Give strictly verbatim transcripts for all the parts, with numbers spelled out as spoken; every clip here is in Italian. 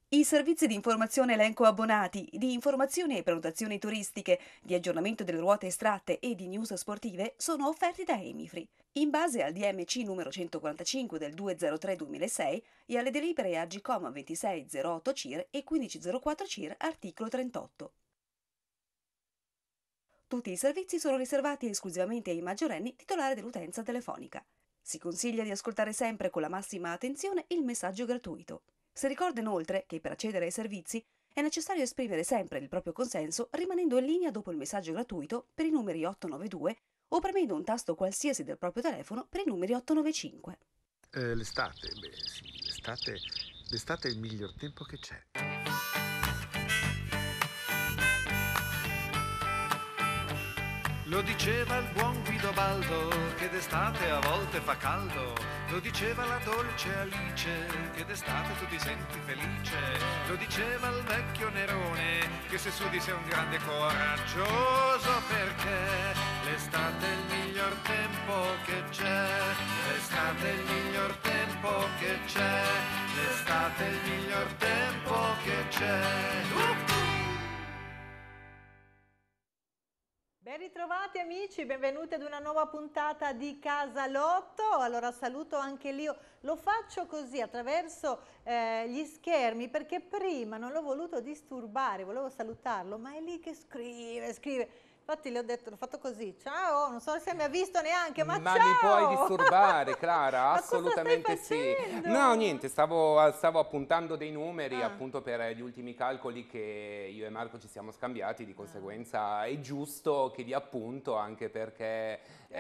I servizi di informazione elenco abbonati, di informazioni e prenotazioni turistiche, di aggiornamento delle ruote estratte e di news sportive sono offerti da Emifree, in base al D M C numero centoquarantacinque del duecentotre duemilasei e alle delibere Agcom ventisei zero otto C I R e quindici zero quattro C I R articolo trentotto. Tutti i servizi sono riservati esclusivamente ai maggiorenni titolari dell'utenza telefonica. Si consiglia di ascoltare sempre con la massima attenzione il messaggio gratuito. Si ricorda inoltre che per accedere ai servizi è necessario esprimere sempre il proprio consenso rimanendo in linea dopo il messaggio gratuito per i numeri ottocentonovantadue o premendo un tasto qualsiasi del proprio telefono per i numeri ottocentonovantacinque. Eh, l'estate, beh sì, l'estate, l'estate è il miglior tempo che c'è. Lo diceva il buon Guido Baldo che d'estate a volte fa caldo. Lo diceva la dolce Alice che d'estate tu ti senti felice. Lo diceva il vecchio Nerone che se sudi sei un grande coraggioso, perché l'estate è il miglior tempo che c'è. L'estate è il miglior tempo che c'è. L'estate è il miglior tempo che c'è. Uh! Ben ritrovati amici, benvenuti ad una nuova puntata di Casalotto. Allora saluto anche io, lo faccio così attraverso eh, gli schermi perché prima non l'ho voluto disturbare, volevo salutarlo, ma è lì che scrive, scrive. Infatti le ho detto, l'ho fatto così, ciao, non so se mi ha visto neanche, ma, Ma ciao! mi puoi disturbare, Clara? Ma Assolutamente cosa stai sì. facendo? No, niente, stavo, stavo appuntando dei numeri Ah. appunto per gli ultimi calcoli che io e Marco ci siamo scambiati, di conseguenza è giusto che vi appunto anche perché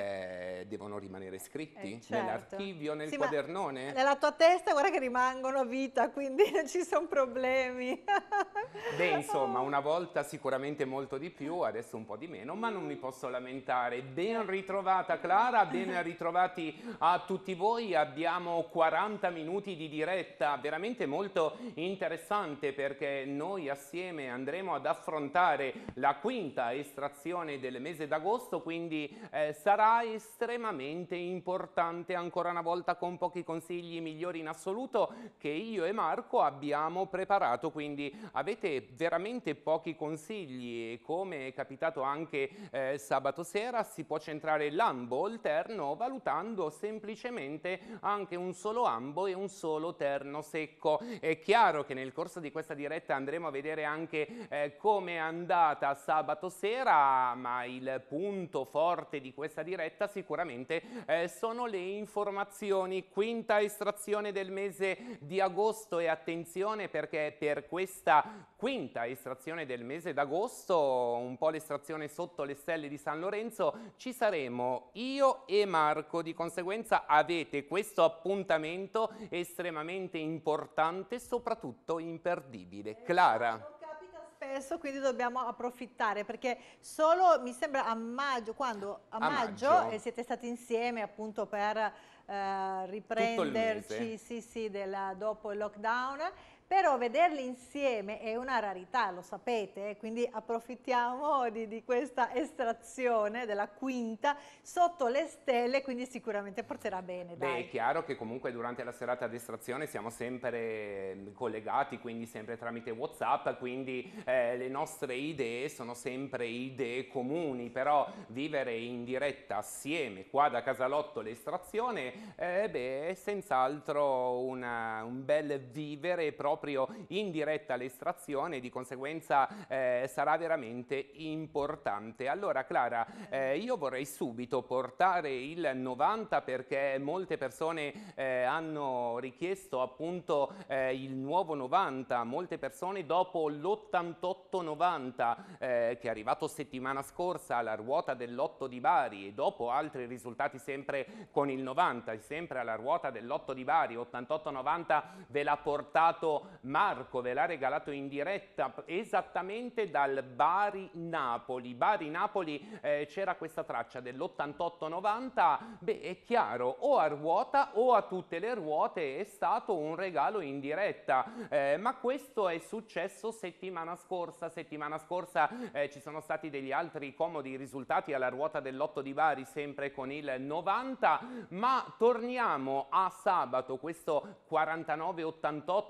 eh, devono rimanere scritti Eh, certo. nell'archivio, nel Sì, ma quadernone. nella tua testa guarda che rimangono a vita, quindi non ci sono problemi. Beh, insomma, una volta sicuramente molto di più, adesso un po' di meno, ma non mi posso lamentare. Ben ritrovata Clara, ben ritrovati a tutti voi. Abbiamo quaranta minuti di diretta, veramente molto interessante perché noi assieme andremo ad affrontare la quinta estrazione del mese d'agosto, quindi eh, sarà estremamente importante, ancora una volta con pochi consigli migliori in assoluto che io e Marco abbiamo preparato, quindi avete veramente pochi consigli e come è capitato anche eh, sabato sera si può centrare l'ambo, il terno, valutando semplicemente anche un solo ambo e un solo terno secco. È chiaro che nel corso di questa diretta andremo a vedere anche eh, come è andata sabato sera, ma il punto forte di questa diretta sicuramente eh, sono le informazioni. Quinta estrazione del mese di agosto e attenzione perché per questa quinta estrazione del mese d'agosto, un po' l'estrazione sotto le stelle di San Lorenzo, ci saremo io e Marco, di conseguenza avete questo appuntamento estremamente importante, soprattutto imperdibile. Clara. Non capita spesso, quindi dobbiamo approfittare perché solo mi sembra a maggio, quando a, A maggio, maggio. eh, siete stati insieme appunto per eh, riprenderci, mese. sì, sì, della- dopo il lockdown. Però vederli insieme è una rarità, lo sapete, eh, quindi approfittiamo di, di questa estrazione della quinta sotto le stelle, quindi sicuramente porterà bene, Beh, dai. è chiaro che comunque durante la serata di estrazione siamo sempre collegati, quindi sempre tramite WhatsApp, quindi eh, le nostre idee sono sempre idee comuni, però vivere in diretta assieme qua da Casalotto l'estrazione, eh, beh, è senz'altro una- un bel vivere proprio in diretta l'estrazione, di conseguenza eh, sarà veramente importante. Allora Clara, eh, io vorrei subito portare il novanta perché molte persone eh, hanno richiesto appunto eh, il nuovo novanta, molte persone dopo l'ottantotto novanta eh, che è arrivato settimana scorsa alla ruota dell'otto di Bari e dopo altri risultati sempre con il novanta, sempre alla ruota dell'otto di Bari, ottantotto novanta ve l'ha portato Marco, ve l'ha regalato in diretta esattamente dal Bari-Napoli. Bari-Napoli eh, c'era questa traccia dell'ottantotto novanta, beh è chiaro, o a ruota o a tutte le ruote è stato un regalo in diretta, eh, ma questo è successo settimana scorsa, settimana scorsa eh, ci sono stati degli altri comodi risultati alla ruota dell'otto di Bari sempre con il novanta, ma torniamo a sabato, questo quarantanove ottantotto e questo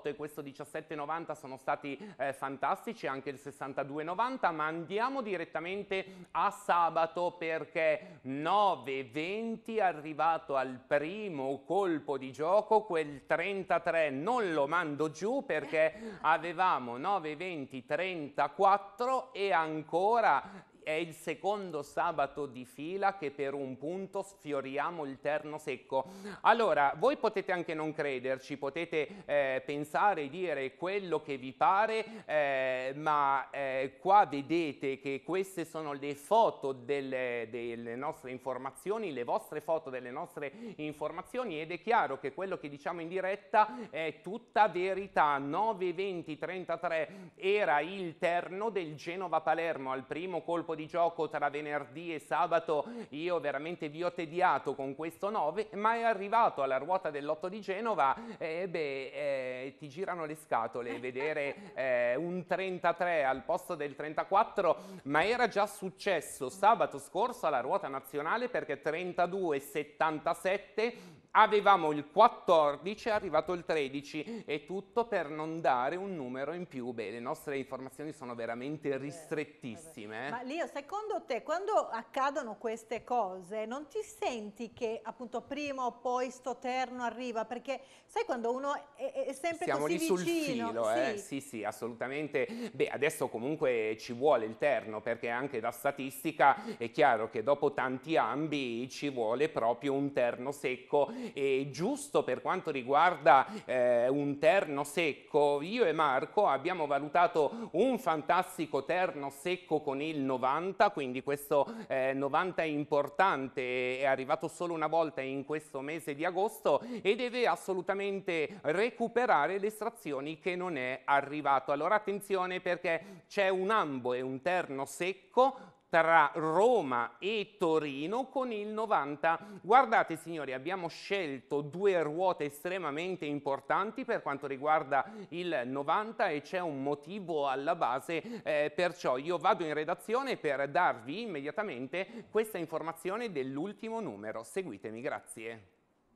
diciassette novanta sono stati eh, fantastici, anche il sessantadue novanta, ma andiamo direttamente a sabato perché nove venti è arrivato al primo colpo di gioco, quel trentatré non lo mando giù perché avevamo nove venti trentaquattro e ancora è il secondo sabato di fila che per un punto sfioriamo il terno secco. Allora, voi potete anche non crederci, potete eh, pensare e dire quello che vi pare, eh, ma eh, qua vedete che queste sono le foto delle, delle nostre informazioni, le vostre foto delle nostre informazioni, ed è chiaro che quello che diciamo in diretta è tutta verità. nove venti trentatré era il terno del Genova-Palermo al primo colpo di gioco tra venerdì e sabato. Io veramente vi ho tediato con questo nove, ma è arrivato alla ruota dell'otto di Genova e beh, eh, ti girano le scatole vedere eh, un trentatré al posto del trentaquattro, ma era già successo sabato scorso alla ruota nazionale perché trentadue settantasette avevamo il quattordici, è arrivato il tredici, e tutto per non dare un numero in più. Beh, le nostre informazioni sono veramente ristrettissime. Eh. Ma Lio, secondo te, quando accadono queste cose, non ti senti che appunto prima o poi sto terno arriva? Perché sai quando uno è, è sempre Siamo così lì sul vicino? filo, sì. eh? sì, sì, assolutamente. Beh, adesso comunque ci vuole il terno, perché anche da statistica è chiaro che dopo tanti ambi ci vuole proprio un terno secco. E giusto per quanto riguarda eh, un terno secco, io e Marco abbiamo valutato un fantastico terno secco con il novanta, quindi questo eh, novanta è importante, è arrivato solo una volta in questo mese di agosto e deve assolutamente recuperare le estrazioni che non è arrivato. Allora attenzione, perché c'è un ambo e un terno secco tra Roma e Torino con il novanta. Guardate signori, abbiamo scelto due ruote estremamente importanti per quanto riguarda il novanta e c'è un motivo alla base, eh, perciò io vado in redazione per darvi immediatamente questa informazione dell'ultimo numero. Seguitemi, grazie.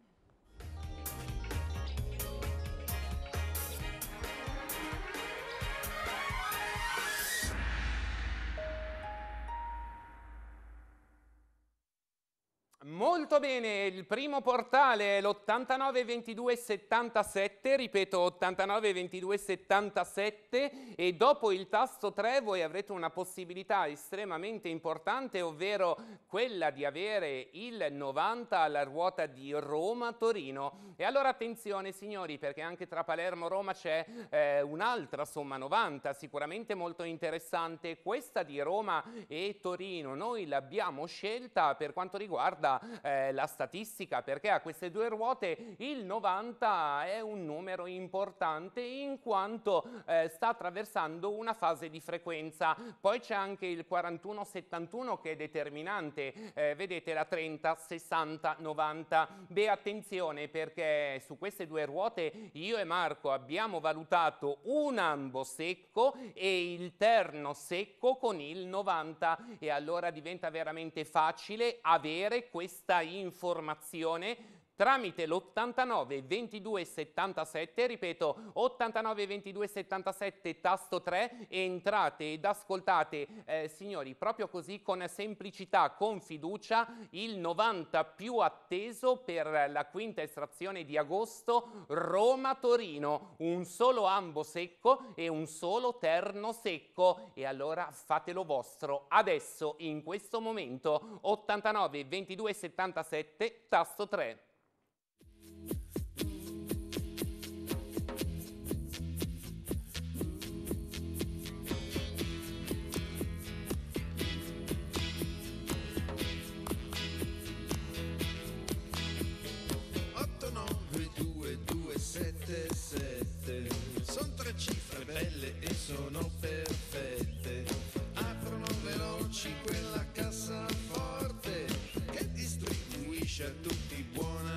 Molto bene, il primo portale è l'ottantanove ventidue settantasette, ripeto ottantanove ventidue settantasette, e dopo il tasto tre voi avrete una possibilità estremamente importante, ovvero quella di avere il novanta alla ruota di Roma-Torino. E allora attenzione signori, perché anche tra Palermo e Roma c'è eh, un'altra somma novanta sicuramente molto interessante, questa di Roma e Torino. Noi l'abbiamo scelta per quanto riguarda Eh, la statistica, perché a queste due ruote il novanta è un numero importante in quanto eh, sta attraversando una fase di frequenza. Poi c'è anche il quarantuno settantuno che è determinante, eh, vedete la trenta sessanta novanta. Beh, attenzione, perché su queste due ruote io e Marco abbiamo valutato un ambo secco e il terno secco con il novanta, e allora diventa veramente facile avere questa informazione tramite l'ottantanove ventidue settantasette, ripeto ottantanove ventidue settantasette tasto tre, entrate ed ascoltate eh, signori proprio così, con semplicità, con fiducia, il novanta più atteso per la quinta estrazione di agosto, Roma-Torino, un solo ambo secco e un solo terno secco, e allora fatelo vostro adesso in questo momento. Ottantanove ventidue settantasette tasto tre. Sono tre cifre belle e sono perfette, aprono veloci quella cassaforte che distribuisce a tutti buona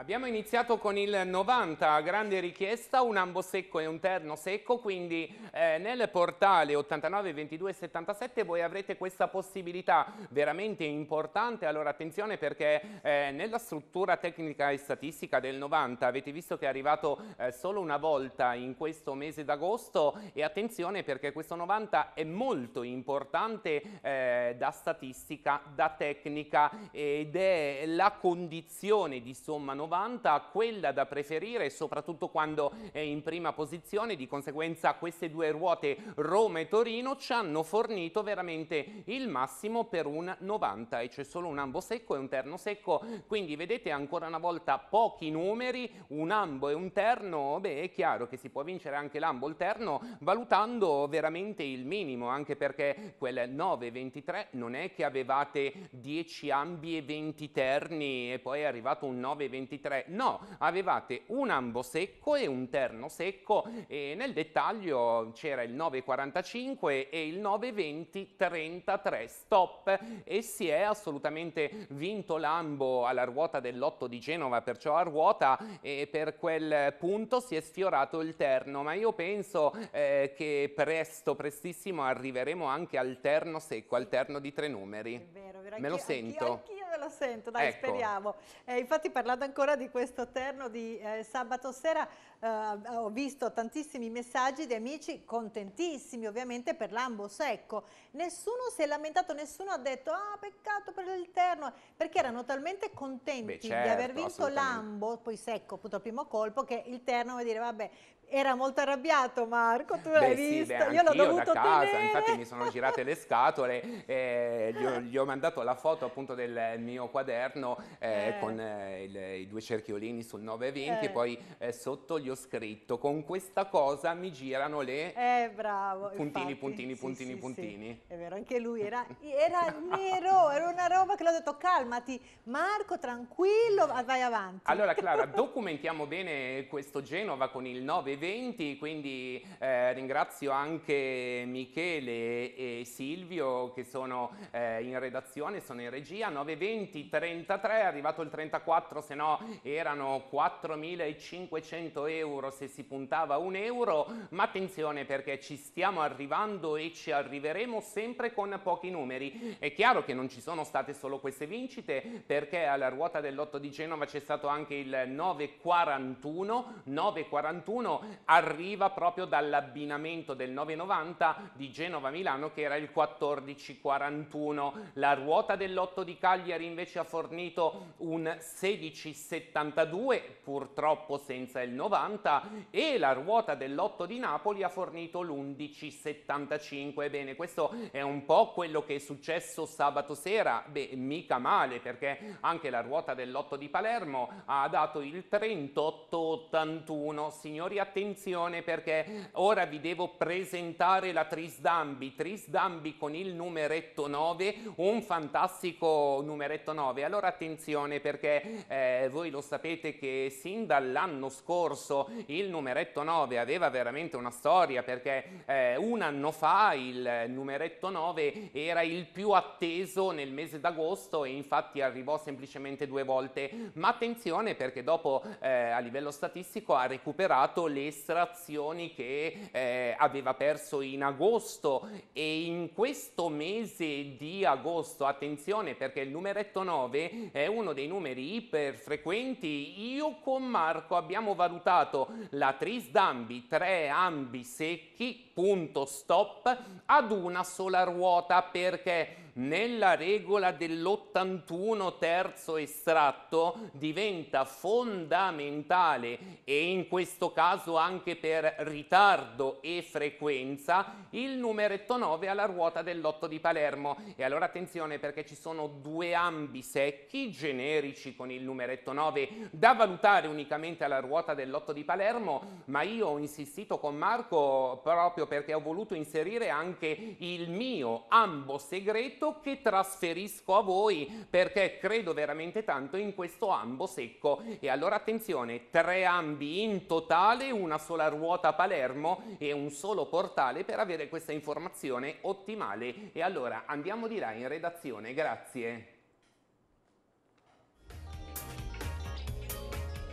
Abbiamo iniziato con il novanta, grande richiesta, un ambo secco e un terno secco, quindi eh, nel portale ottantanove ventidue settantasette voi avrete questa possibilità veramente importante. Allora attenzione, perché eh, nella struttura tecnica e statistica del novanta avete visto che è arrivato eh, solo una volta in questo mese d'agosto, e attenzione perché questo novanta è molto importante eh, da statistica, da tecnica, ed è la condizione di somma novanta quella da preferire, soprattutto quando è in prima posizione. Di conseguenza queste due ruote, Roma e Torino, ci hanno fornito veramente il massimo per un novanta, e c'è solo un ambo secco e un terno secco, quindi vedete ancora una volta pochi numeri, un ambo e un terno. Beh, è chiaro che si può vincere anche l'ambo o il terno valutando veramente il minimo, anche perché quel nove ventitré non è che avevate dieci ambi e venti terni e poi è arrivato un nove ventitré, no, avevate un ambo secco e un terno secco, e nel dettaglio c'era il nove quarantacinque e il nove venti trentatré stop, e si è assolutamente vinto l'ambo alla ruota dell'otto di Genova, perciò a ruota, e per quel punto si è sfiorato il terno, ma io penso eh, che presto, prestissimo arriveremo anche al terno secco, al terno di tre numeri. È vero, è vero. Me lo Anch'io- sento. Anch'io, anch'io me lo sento, dai, Ecco. speriamo. Eh, infatti, parlando ancora di questo terno di eh, sabato sera, eh, ho visto tantissimi messaggi di amici contentissimi ovviamente per l'ambo secco. Nessuno si è lamentato, nessuno ha detto ah, peccato per il terno, perché erano talmente contenti Beh, di certo, aver vinto assolutamente. l'ambo, poi secco appunto al primo colpo, che il terno vuol dire vabbè. Era molto arrabbiato Marco, tu l'hai Beh sì, visto, beh, io l'ho anch'io dovuto da casa, tenere. infatti mi sono girate le scatole, eh, gli, ho, gli ho mandato la foto appunto del mio quaderno eh, Eh. con eh, il- i due cerchiolini sul nove venti, Eh. e poi eh, sotto gli ho scritto: con questa cosa mi girano le... Eh, bravo. Puntini, infatti, puntini, sì, puntini, sì, puntini. sì. È vero, anche lui era, era nero, era una roba che l'ho detto calmati, Marco, tranquillo, va- vai avanti. Allora Clara, documentiamo bene questo Genova con il nove venti, quindi eh, ringrazio anche Michele e Silvio che sono eh, in redazione, sono in regia. Nove venti trentatré, è arrivato il trentaquattro, se no erano quattromilacinquecento euro se si puntava un euro, ma attenzione perché ci stiamo arrivando e ci arriveremo sempre con pochi numeri. È chiaro che non ci sono state solo queste vincite, perché alla ruota dell'otto di Genova c'è stato anche il nove quarantuno. nove quarantuno arriva proprio dall'abbinamento del nove novanta di Genova-Milano, che era il quattordici quarantuno. La ruota dell'otto di Cagliari invece ha fornito un sedici settantadue, purtroppo senza il novanta, e la ruota dell'otto di Napoli ha fornito l'undici settantacinque. Bene, questo è un po' quello che è successo sabato sera. Beh, mica male, perché anche la ruota dell'otto di Palermo ha dato il trentotto ottantuno. Signori, attenzione, perché ora vi devo presentare la Trisdambi, Trisdambi con il numeretto nove, un fantastico numeretto nove. Allora attenzione, perché eh, voi lo sapete che sin dall'anno scorso il numeretto nove aveva veramente una storia, perché eh, un anno fa il numeretto nove era il più atteso nel mese d'agosto, e infatti arrivò semplicemente due volte. Ma attenzione, perché dopo eh, a livello statistico ha recuperato le estrazioni che eh, aveva perso in agosto, e in questo mese di agosto, attenzione, perché il numeretto nove è uno dei numeri iperfrequenti. Io con Marco abbiamo valutato la Trisdambi, tre ambi secchi, punto stop, ad una sola ruota, perché nella regola dell'ottantuno terzo estratto diventa fondamentale, e in questo caso anche per ritardo e frequenza, il numeretto nove alla ruota dell'otto di Palermo. E allora attenzione, perché ci sono due ambi secchi generici con il numeretto nove da valutare unicamente alla ruota dell'otto di Palermo, ma io ho insistito con Marco proprio perché ho voluto inserire anche il mio ambo segreto, che trasferisco a voi, perché credo veramente tanto in questo ambo secco. E allora attenzione, tre ambi in totale, una sola ruota a Palermo e un solo portale per avere questa informazione ottimale. E allora andiamo di là in redazione, grazie.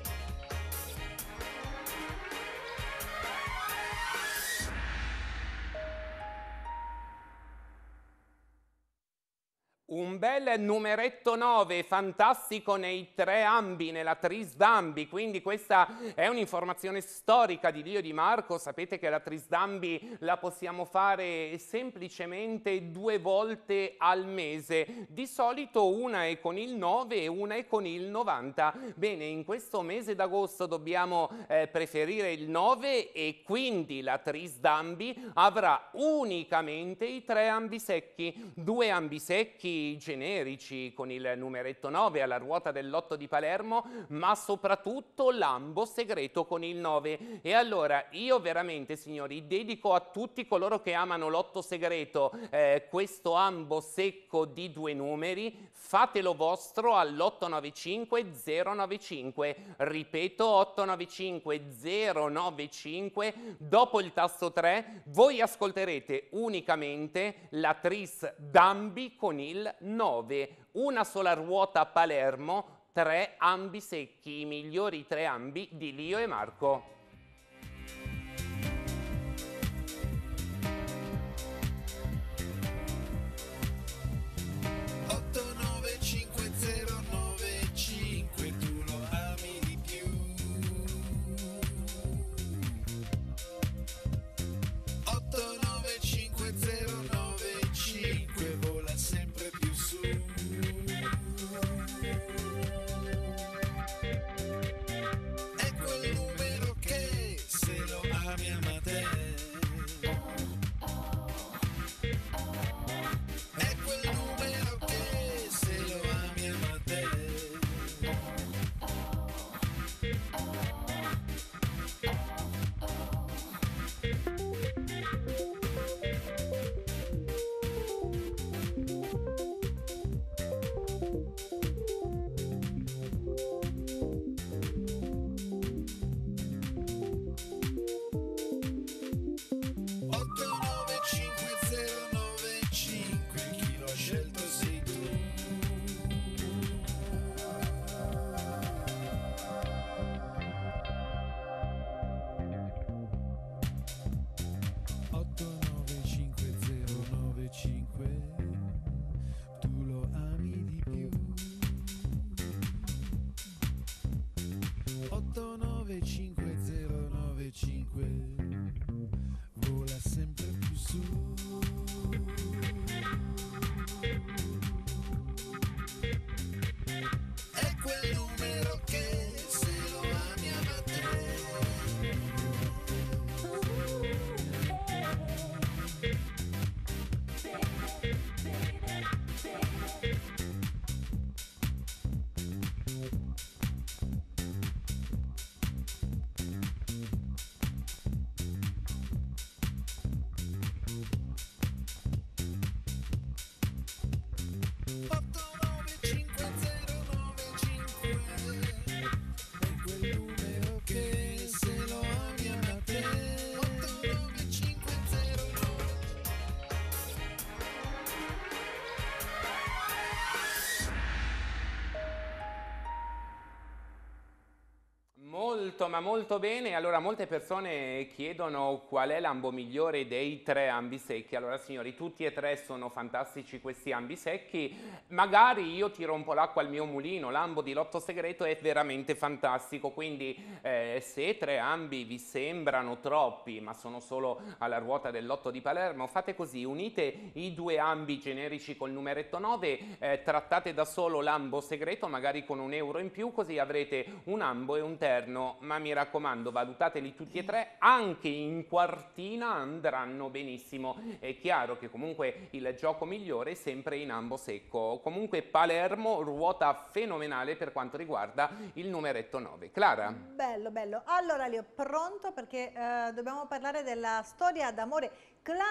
Un bel numeretto nove, fantastico nei tre ambi, nella tris d'ambi, quindi questa è un'informazione storica di Lio e di Marco. Sapete che la tris d'ambi la possiamo fare semplicemente due volte al mese, di solito una è con il nove e una è con il novanta. Bene, in questo mese d'agosto dobbiamo eh, preferire il nove e quindi la tris d'ambi avrà unicamente i tre ambi secchi, due ambi secchi generici con il numeretto nove alla ruota del lotto di Palermo, ma soprattutto l'ambo segreto con il nove. E allora io veramente, signori, dedico a tutti coloro che amano l'otto segreto eh, questo ambo secco di due numeri. Fatelo vostro all'otto nove cinque zero nove cinque, ripeto otto nove cinque zero nove cinque, dopo il tasto tre voi ascolterete unicamente la tris d'ambi con il nove, una sola ruota a Palermo, tre ambi secchi, i migliori tre ambi di Lio e Marco. Molto, ma molto bene. Allora, molte persone chiedono qual è l'ambo migliore dei tre ambi secchi. Allora, signori, tutti e tre sono fantastici questi ambi secchi. Magari io tiro un po' l'acqua al mio mulino, l'ambo di Lotto Segreto è veramente fantastico, quindi eh, se tre ambi vi sembrano troppi, ma sono solo alla ruota del Lotto di Palermo, fate così, unite i due ambi generici col numeretto nove, eh, trattate da solo l'ambo segreto, magari con un euro in più, così avrete un ambo e un terno. Ma mi raccomando, valutateli tutti e tre, anche in quartina andranno benissimo. È chiaro che comunque il gioco migliore è sempre in ambo secco. Comunque Palermo ruota fenomenale per quanto riguarda il numeretto nove. Clara? Bello, bello. Allora Leo, pronto perché eh, dobbiamo parlare della storia d'amore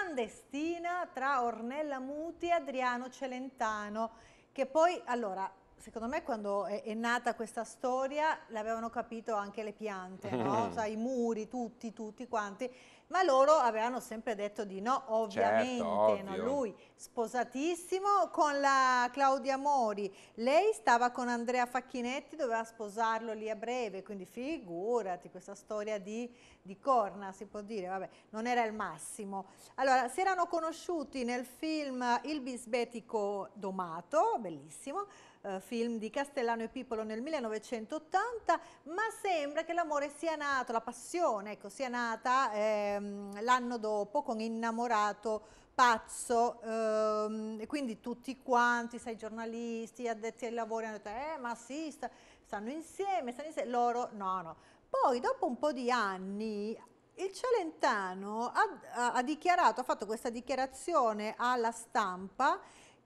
clandestina tra Ornella Muti e Adriano Celentano, che poi, allora, secondo me quando è, è nata questa storia l'avevano capito anche le piante, no? Sai, i muri, tutti, tutti quanti, ma loro avevano sempre detto di no, ovviamente, Certo, no? ovvio. Lui sposatissimo con la Claudia Mori, lei stava con Andrea Facchinetti, doveva sposarlo lì a breve, quindi figurati, questa storia di, di corna, si può dire, vabbè, non era il massimo. Allora, si erano conosciuti nel film Il bisbetico domato, bellissimo, eh, film di Castellano e Pipolo nel millenovecentottanta, ma sembra che l'amore sia nato, la passione, ecco, sia nata ehm, l'anno dopo con Innamorato pazzo, ehm, e quindi tutti quanti, sai, giornalisti, addetti ai lavori hanno detto, eh ma sì, sta- stanno insieme, stanno insieme, loro no, no. Poi dopo un po' di anni il Celentano ha, ha- ha dichiarato, ha fatto questa dichiarazione alla stampa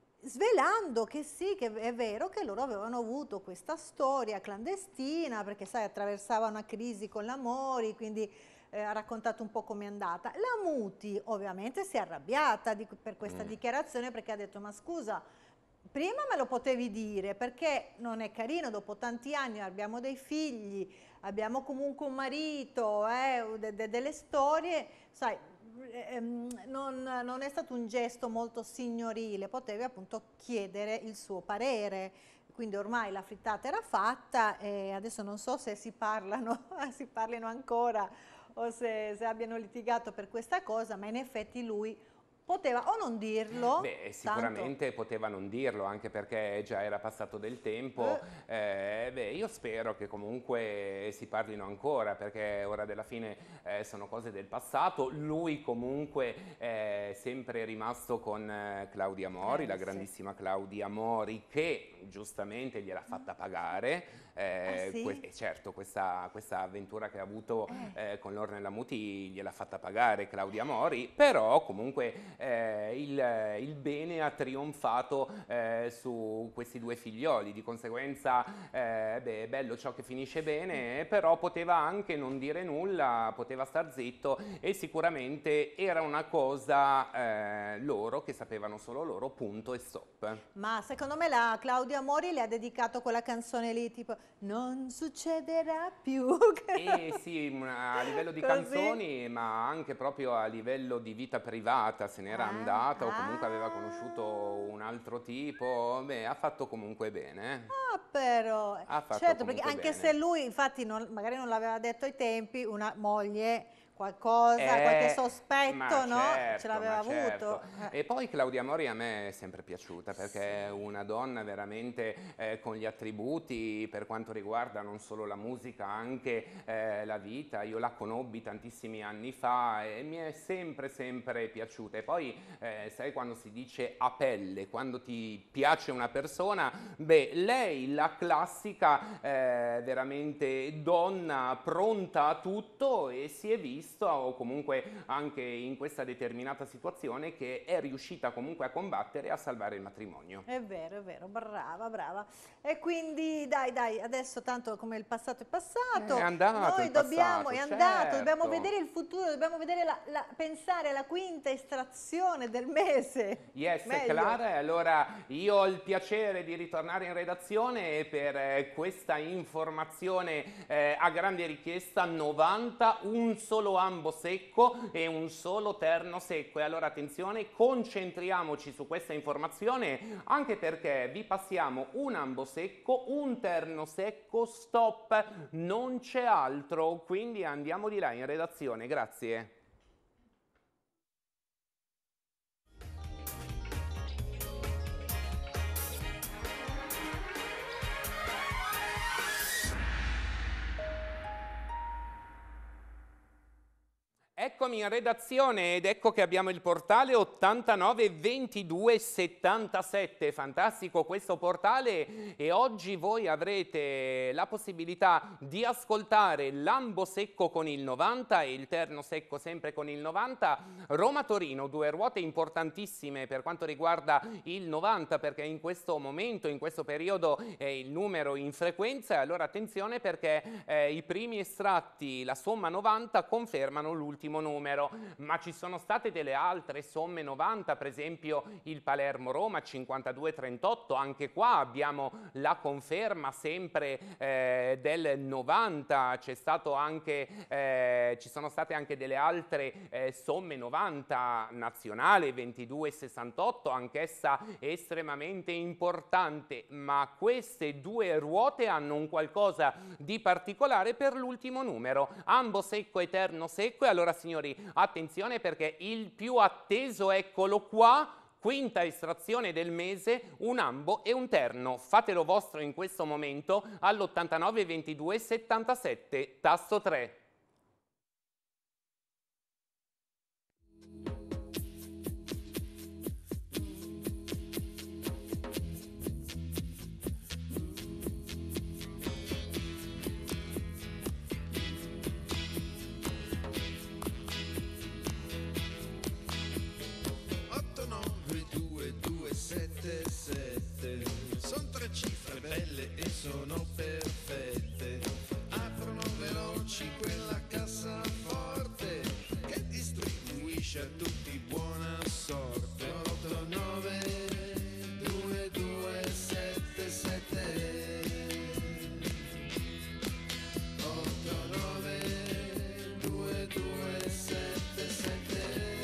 svelando che sì, che è vero che loro avevano avuto questa storia clandestina perché sai attraversava una crisi con l'amore, quindi eh, ha raccontato un po' com'è andata. La Muti ovviamente si è arrabbiata di- per questa Mm. dichiarazione perché ha detto ma scusa, prima me lo potevi dire perché non è carino, dopo tanti anni abbiamo dei figli, abbiamo comunque un marito, eh, de- de- delle storie, sai, ehm, non, non è stato un gesto molto signorile, potevi appunto chiedere il suo parere. Quindi ormai la frittata era fatta e adesso non so se si parlano, si parlino ancora o se, se abbiano litigato per questa cosa, ma in effetti lui poteva o non dirlo, Beh, tanto- sicuramente poteva non dirlo, anche perché già era passato del tempo. Eh, beh, io spero che comunque si parlino ancora, perché ora della fine eh, sono cose del passato. Lui comunque è sempre rimasto con eh, Claudia Mori, Eh, la sì. grandissima Claudia Mori, che giustamente gliel'ha fatta pagare. Eh, Ah, sì? que- e certo, questa, questa avventura che ha avuto eh, con L'Ornella Muti gliel'ha fatta pagare Claudia Mori, però comunque eh, il, il bene ha trionfato eh, su questi due figlioli, di conseguenza eh, beh, è bello ciò che finisce bene, però poteva anche non dire nulla, poteva star zitto e sicuramente era una cosa eh, loro che sapevano solo loro, punto e stop. Ma secondo me la Claudia Mori le ha dedicato quella canzone lì tipo non succederà più. E sì, una- a livello di Così. canzoni, ma anche proprio a livello di vita privata, se n'era Ah, andata o comunque aveva ah. conosciuto un altro tipo, beh, ha fatto comunque bene. eh. Ah, però, Ha fatto certo, perché comunque anche bene. se lui infatti non- magari non l'aveva detto ai tempi, una moglie, qualcosa, Eh, qualche sospetto, ma no? certo, Ce l'aveva ma certo. avuto. Eh. E poi Claudia Mori a me è sempre piaciuta perché è una donna veramente eh, con gli attributi per quanto riguarda non solo la musica, anche eh, la vita. Io la conobbi tantissimi anni fa e mi è sempre, sempre piaciuta. E poi, eh, sai, quando si dice a pelle, quando ti piace una persona, beh, lei, la classica eh, veramente donna pronta a tutto e si è visto, o comunque anche in questa determinata situazione, che è riuscita comunque a combattere e a salvare il matrimonio. È vero, è vero, brava, brava. E quindi dai, dai, adesso tanto come il passato è passato, È andato noi il dobbiamo, passato, è andato, certo. dobbiamo vedere il futuro, dobbiamo vedere la, la- pensare alla quinta estrazione del mese. Yes, Meglio. Clara, e allora io ho il piacere di ritornare in redazione per eh, questa informazione eh, a grande richiesta. Novanta, un solo ambo secco e un solo terno secco. E allora attenzione, concentriamoci su questa informazione, anche perché vi passiamo un ambo secco, un terno secco, stop, non c'è altro, quindi andiamo di là in redazione, grazie. Eccomi in redazione ed ecco che abbiamo il portale ottantanove ventidue settantasette, fantastico questo portale, e oggi voi avrete la possibilità di ascoltare l'ambo secco con il novanta e il terno secco sempre con il novanta. Roma-Torino, due ruote importantissime per quanto riguarda il novanta, perché in questo momento, in questo periodo è il numero in frequenza, e allora attenzione perché eh, i primi estratti, la somma novanta, confermano l'ultimo numero numero, ma ci sono state delle altre somme novanta, per esempio il Palermo-Roma cinquantadue trentotto, anche qua abbiamo la conferma sempre eh, del novanta, c'è stato anche, eh, ci sono state anche delle altre eh, somme novanta nazionale, ventidue sessantotto, anch'essa estremamente importante, ma queste due ruote hanno un qualcosa di particolare per l'ultimo numero, ambo secco eterno secco. E allora signori, attenzione, perché il più atteso, eccolo qua, quinta estrazione del mese, un ambo e un terno. Fatelo vostro in questo momento all'ottantanove ventidue settantasette, tasto tre. Sono tre cifre belle e sono perfette, aprono veloci quella cassaforte che distribuisce a tutti buona sorte. Otto nove due due sette sette, otto nove due due sette sette.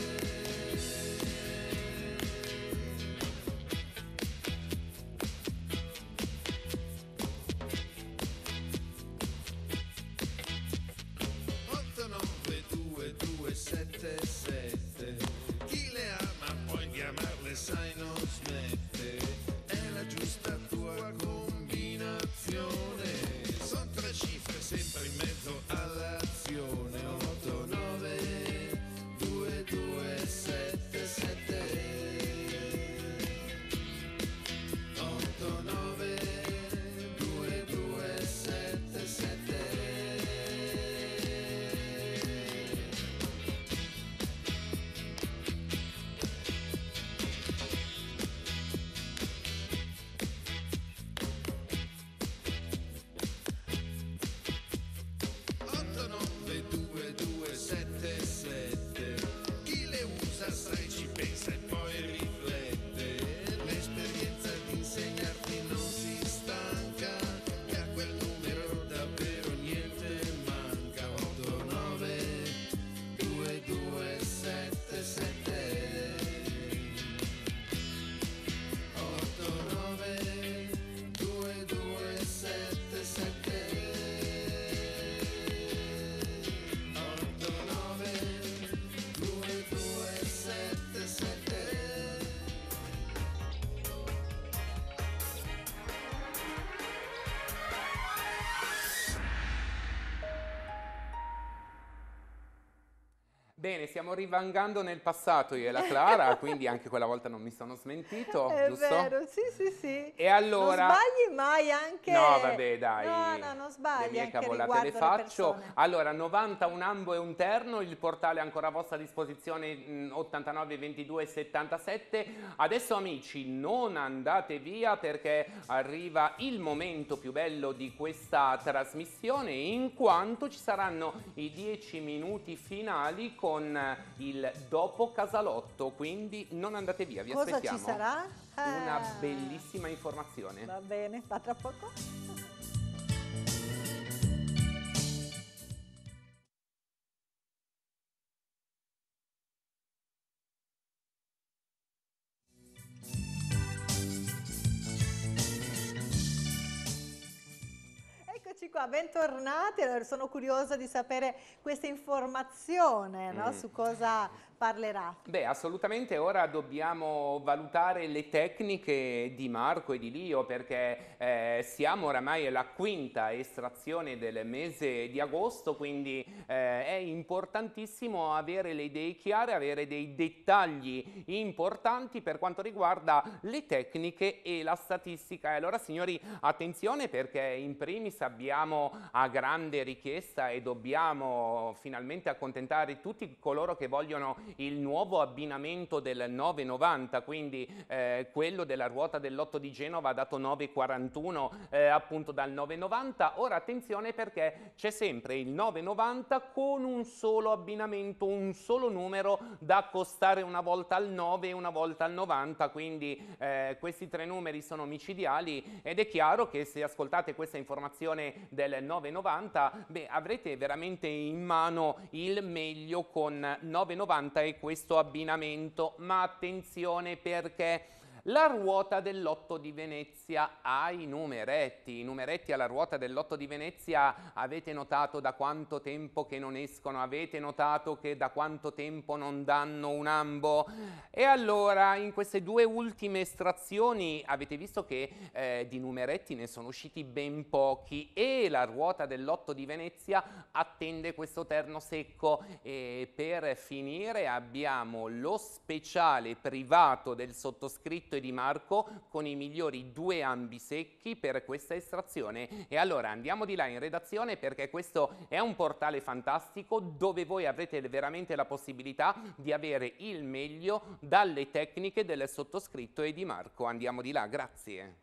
sette sette, chi le ama poi di amarle sai non smette, è la giusta tua combinazione, sono tre cifre sempre in mezzo all'azione. Otto nove due due sette sette, otto nove due due sette sette. Sai, ci pensa e poi riflette, l'esperienza di insegnarti non si stanca, che a quel numero davvero niente manca. Otto nove due due sette sette, otto nove due due sette sette, otto nove due due sette sette. Bene, stiamo rivangando nel passato io e la Clara, quindi anche quella volta non mi sono smentito, È giusto? vero, sì, sì, sì. E allora... Non sbagli mai anche... No, vabbè, dai. No, no, non sbagli. Le mie anche cavolate riguardo le le faccio. persone. Allora, novanta, un ambo e un terno, il portale è ancora a vostra disposizione, mh, ottantanove ventidue settantasette. Adesso amici, non andate via perché arriva il momento più bello di questa trasmissione, in quanto ci saranno i dieci minuti finali con il dopo Casalotto, quindi non andate via, vi Cosa aspettiamo. ci sarà? Una Ah. bellissima informazione. Va bene, a tra poco. Eccoci qua, bentornati. Allora, sono curiosa di sapere questa informazione, no? Mm. Su cosa parlerà. Beh, assolutamente ora dobbiamo valutare le tecniche di Marco e di Lio, perché eh, siamo oramai alla quinta estrazione del mese di agosto, quindi eh, è importantissimo avere le idee chiare, avere dei dettagli importanti per quanto riguarda le tecniche e la statistica. E allora signori, attenzione, perché in primis abbiamo siamo a grande richiesta e dobbiamo finalmente accontentare tutti coloro che vogliono il nuovo abbinamento del nove novanta, quindi eh, quello della ruota del Lotto di Genova ha dato nove quarantuno eh, appunto dal nove novanta. Ora attenzione, perché c'è sempre il nove novanta con un solo abbinamento, un solo numero da accostare una volta al nove e una volta al novanta, quindi eh, questi tre numeri sono micidiali, ed è chiaro che se ascoltate questa informazione del nove novanta, beh, avrete veramente in mano il meglio con nove novanta e questo abbinamento. Ma attenzione, perché la ruota del Lotto di Venezia ha i numeretti. I numeretti alla ruota del Lotto di Venezia, avete notato da quanto tempo che non escono? Avete notato che da quanto tempo non danno un ambo? E allora in queste due ultime estrazioni avete visto che eh, di numeretti ne sono usciti ben pochi, e la ruota del Lotto di Venezia attende questo terno secco. E per finire abbiamo lo speciale privato del sottoscritto e di Marco con i migliori due ambi secchi per questa estrazione. E allora andiamo di là in redazione, perché questo è un portale fantastico dove voi avrete veramente la possibilità di avere il meglio dalle tecniche del sottoscritto e di Marco. Andiamo di là, grazie.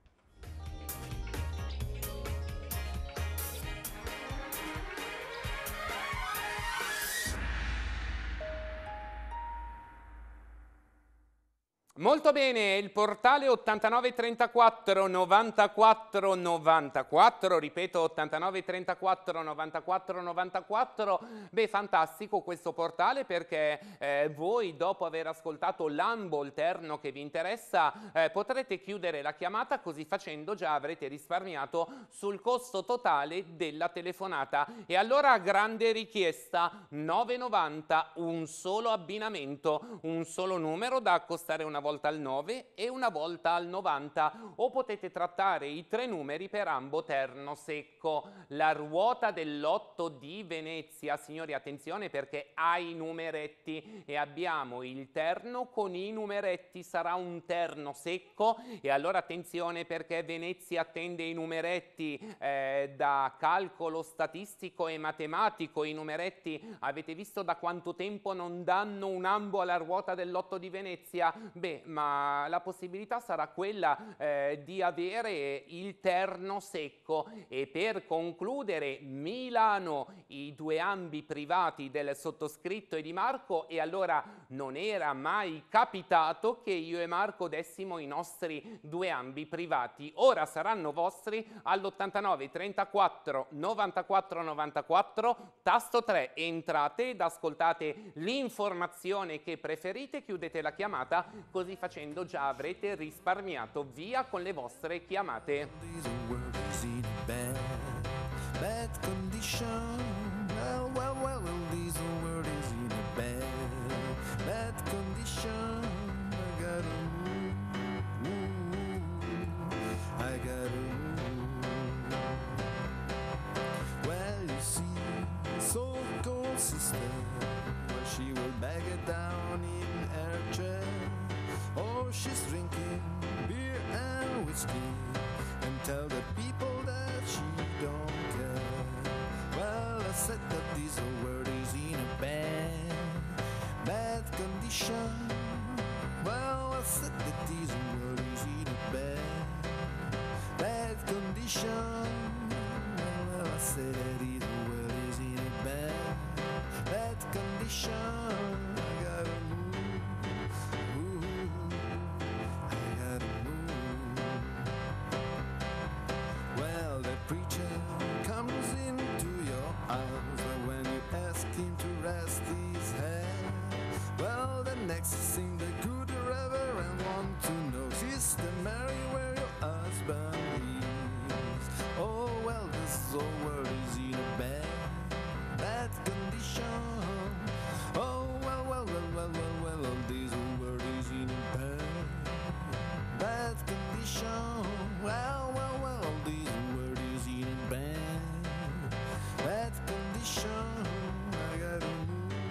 Molto bene, il portale ottantanove trentaquattro novantaquattro novantaquattro, ripeto ottantanove trentaquattro novantaquattro novantaquattro, beh, fantastico questo portale, perché eh, voi dopo aver ascoltato l'ambo, il terno che vi interessa, eh, potrete chiudere la chiamata, così facendo già avrete risparmiato sul costo totale della telefonata. E allora grande richiesta, nove novanta, un solo abbinamento, un solo numero da accostare una volta al nove e una volta al novanta, o potete trattare i tre numeri per ambo terno secco. La ruota del Lotto di Venezia, signori, attenzione, perché ha i numeretti e abbiamo il terno con i numeretti, sarà un terno secco. E allora attenzione, perché Venezia attende i numeretti eh, da calcolo statistico e matematico. I numeretti, avete visto da quanto tempo non danno un ambo alla ruota del Lotto di Venezia? Beh, ma la possibilità sarà quella eh, di avere il terno secco. E per concludere, Milano, i due ambi privati del sottoscritto e di Marco. E allora non era mai capitato che io e Marco dessimo i nostri due ambi privati. Ora saranno vostri all'ottantanove trentaquattro novantaquattro novantaquattro, tasto tre, entrate ed ascoltate l'informazione che preferite, chiudete la chiamata, così facendo già avrete risparmiato. Via con le vostre chiamate. She will bag it down in her chair. Oh, she's drinking beer and whiskey and tell the people that she don't care. Well, I said that this word is in a bad, bad condition. Well, I said that this word is in a bad, bad condition. Well, I said that this word is in a bad, bad condition. I gotta move, ooh, I gotta move. Well, the preacher comes into your house when you ask him to rest his head. Well, the next thing the good reverend want to know, Sister Mary, where your husband is. Oh, well, this old world is in a bad, bad condition. Oh, well, well, well, well, well, well, this world is in a bad, bad condition. Well, well, well, this world is in a bad, bad condition. I gotta move.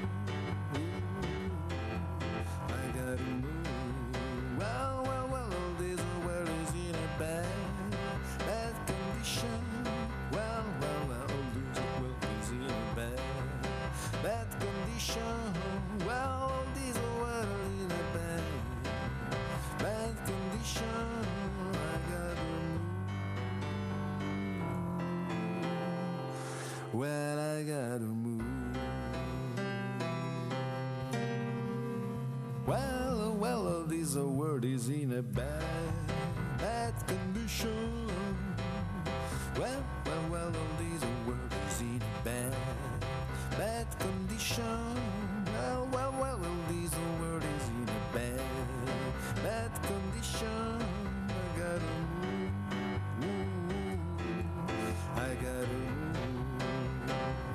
world is in a bad, bad condition. Well, well, well, all this world is in a bad, bad condition. Well, well, well, all this world is in a bad, bad condition. I gotta move, move, I gotta move.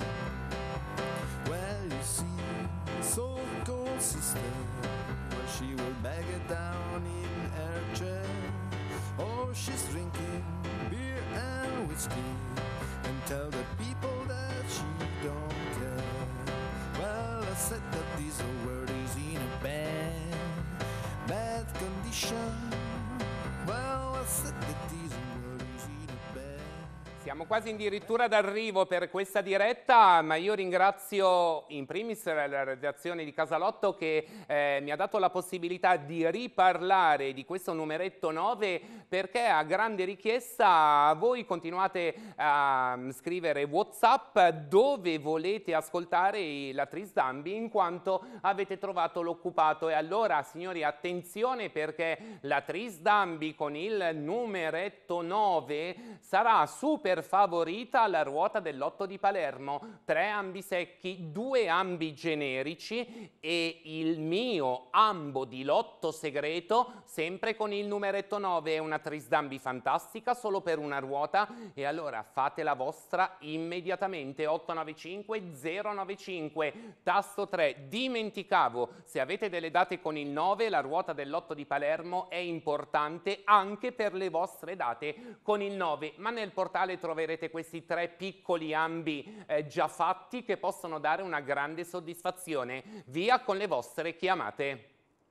Well, you see, so cold sister, well, she will bag it down in her chair. Oh, she's drinking beer and whiskey and tell the people that she don't care. Well, I said that this world is in a bad, bad condition. Well, I said that this world is in a bad. Siamo quasi addirittura d'arrivo per questa diretta, ma io ringrazio in primis la redazione di Casalotto che eh, mi ha dato la possibilità di riparlare di questo numeretto nove, perché a grande richiesta voi continuate a scrivere WhatsApp dove volete ascoltare la Trisdambi in quanto avete trovato l'occupato. E allora, signori, attenzione, perché la Trisdambi con il numeretto nove sarà super favorita alla ruota del Lotto di Palermo. Tre ambi secchi, due ambi generici e il mio ambo di lotto segreto sempre con il numeretto nove. È una Trisdambi fantastica solo per una ruota, e allora fate la vostra immediatamente. Otto nove cinque zero nove cinque tasto tre. Dimenticavo, se avete delle date con il nove, la ruota del Lotto di Palermo è importante anche per le vostre date con il nove, ma nel portale troverete questi tre piccoli ambi eh, già fatti che possono dare una grande soddisfazione. Via con le vostre chiamate.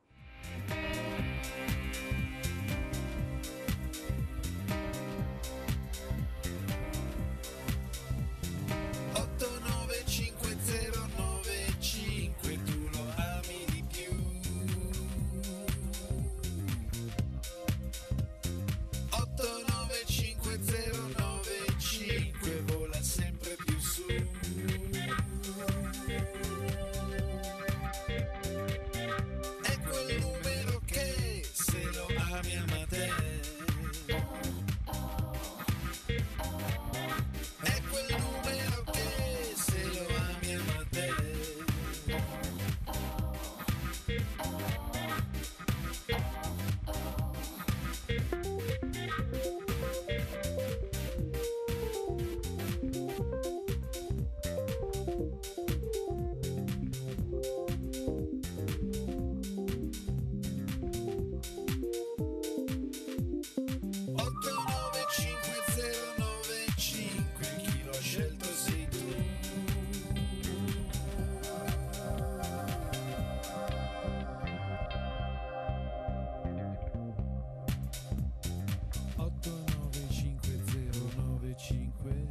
otto nove cinque zero nove cinque, tu lo ami di più. otto nove cinque zero nove cinque, vola sempre più su. È quel numero che se lo ami ama te. È quel numero che se lo ami ama te. otto nove cinque zero nove cinque, chi l'ho scelto sei tu. otto nove cinque zero nove cinque.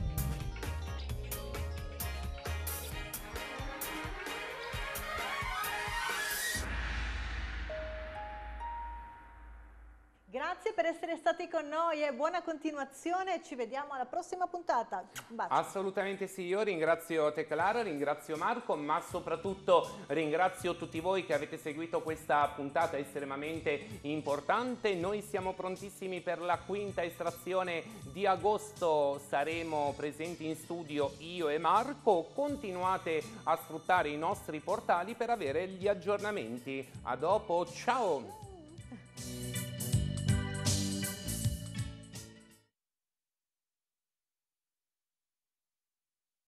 Grazie per essere stati con noi e buona continuazione, ci vediamo alla prossima puntata. Un bacio. Assolutamente sì, io ringrazio te Clara, ringrazio Marco, ma soprattutto ringrazio tutti voi che avete seguito questa puntata estremamente importante. Noi siamo prontissimi per la quinta estrazione di agosto, saremo presenti in studio io e Marco. Continuate a sfruttare i nostri portali per avere gli aggiornamenti. A dopo, ciao!